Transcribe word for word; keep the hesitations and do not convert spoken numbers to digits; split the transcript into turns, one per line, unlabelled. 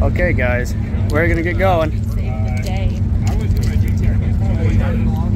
Okay, guys, we're gonna get going.
Save the day.